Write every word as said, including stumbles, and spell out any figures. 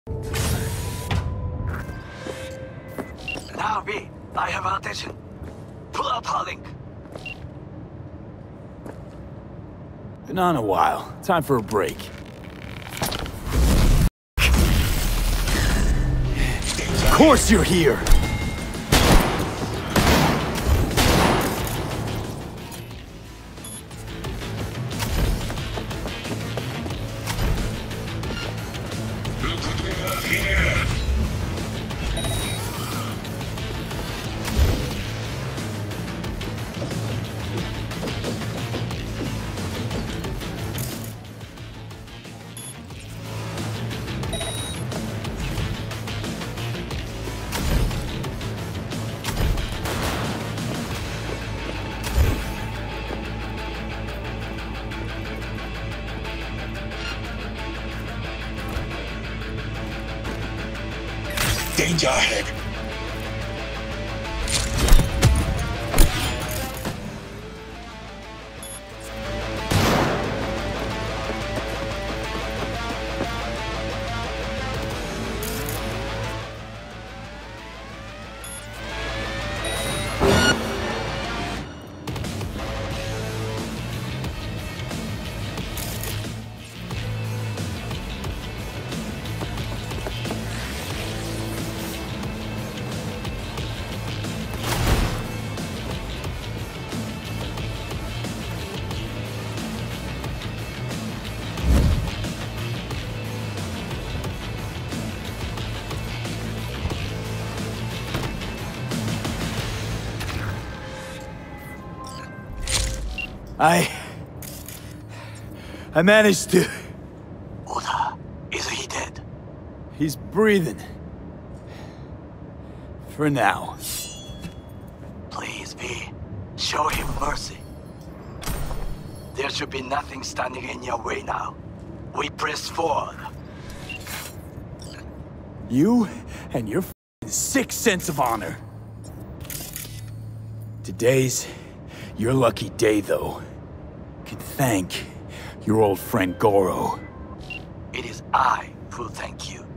Now, V, I have attention. Pull out our link. Been on a while. Time for a break. Of course you're here! Danger ahead. I... I managed to... Oda, is he dead? He's breathing. For now. Please, V, show him mercy. There should be nothing standing in your way now. We press forward. You and your f***ing sick sense of honor. Today's your lucky day, though. Can thank your old friend Goro. It is I who thank you.